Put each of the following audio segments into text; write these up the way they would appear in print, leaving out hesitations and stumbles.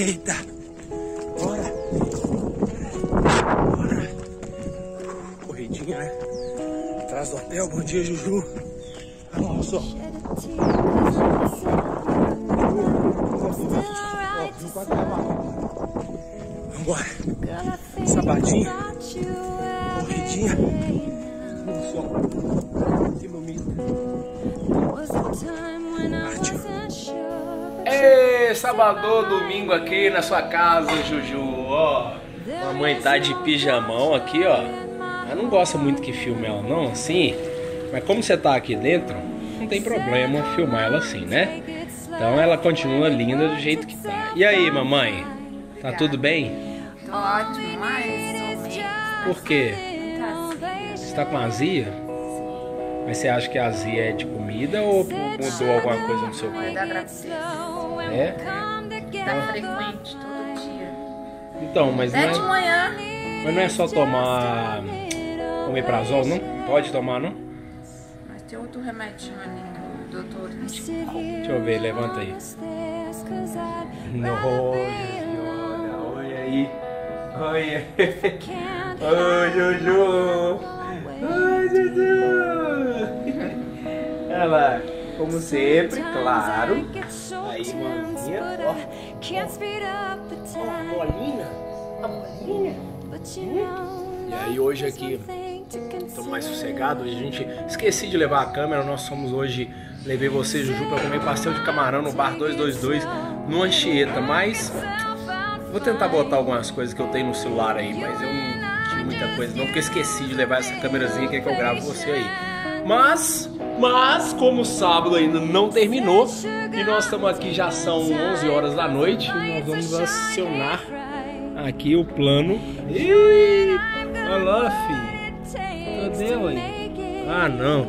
Eita. Bora. Bora. Corridinha, né? Atrás do hotel. Bom dia, Juju. Olha lá, só. Vambora. Sabadinho. Corridinha. No sol. Se ilumina. Partiu. Ei, sábado, domingo aqui na sua casa, Juju, ó. Mamãe tá de pijamão aqui, ó. Ela não gosta muito que filme ela não, assim. Mas como você tá aqui dentro, não tem problema filmar ela assim, né? Então ela continua linda do jeito que tá. E aí, mamãe? Tá tudo bem? Tô ótimo, mais ou menos. Por quê? Você tá com azia? Mas você acha que a azia é de comida ou mudou alguma coisa no seu corpo? É da gravidez. É? Tá frequente todo dia. Então, mas Até de não é, manhã. mas não é só tomar omeprazol, não? Pode tomar, não? Mas tem outro remedinho ali que o doutor indicou. Deixa eu ver, levanta aí. Olha aí. Olha. Oi, Juju. Oi, Juju. Olha lá, como sempre, claro. Aí, maninha, ó. Ó, bolinha. A bolinha. E aí, hoje aqui, estamos mais sossegados. Hoje a gente esqueci de levar a câmera. Nós somos hoje, levei você, Juju, para comer pastel de camarão no bar 222, no Anchieta. Mas vou tentar botar algumas coisas que eu tenho no celular aí, mas eu não tive muita coisa não, porque eu esqueci de levar essa câmerazinha que eu gravo você aí. Mas como o sábado ainda não terminou e nós estamos aqui, já são 11 horas da noite, e nós vamos acionar aqui o plano. Ih, olha lá, filho. Cadê, aí? Ah, não.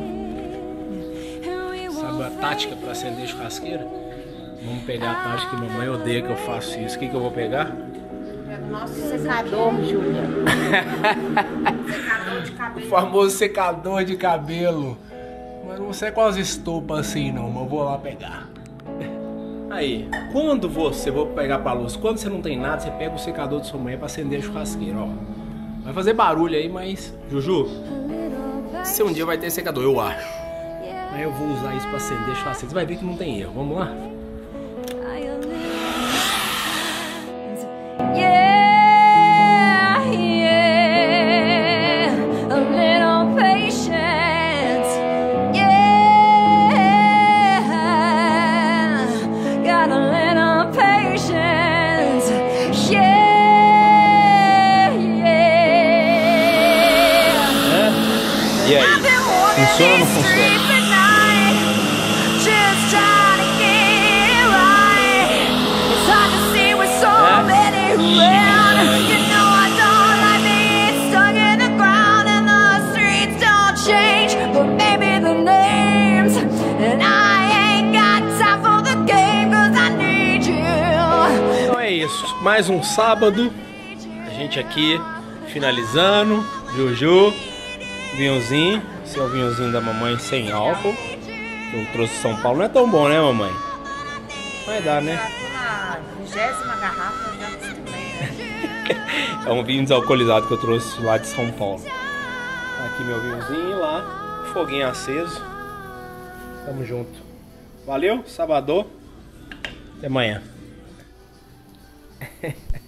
Sabe a tática para acender churrasqueira? Vamos pegar a tática que mamãe odeia que eu faço isso. O que eu vou pegar? É o nosso secador, Júlia. Secador de O cabelo. famoso secador de cabelo. Mas não sei quase estopa assim não, mas eu vou lá pegar. Aí, quando você, vou pegar pra luz, quando você não tem nada, você pega o secador de sua mãe pra acender a churrasqueira, ó. Vai fazer barulho aí, mas... Juju, se um dia vai ter secador, eu acho. Mas eu vou usar isso pra acender a churrasqueira. Você vai ver que não tem erro, vamos lá? E aí? Funciona ou não funciona? Então é isso, mais um sábado, a gente aqui finalizando, Juju, vinhozinho, esse é o vinhozinho da mamãe sem álcool, que eu trouxe de São Paulo, não é tão bom né mamãe? Vai dar né? Uma 20ª garrafa já acostumei, né? É um vinho desalcoolizado que eu trouxe lá de São Paulo. Aqui meu vinhozinho lá, foguinho aceso, tamo junto. Valeu, sabadão, até amanhã.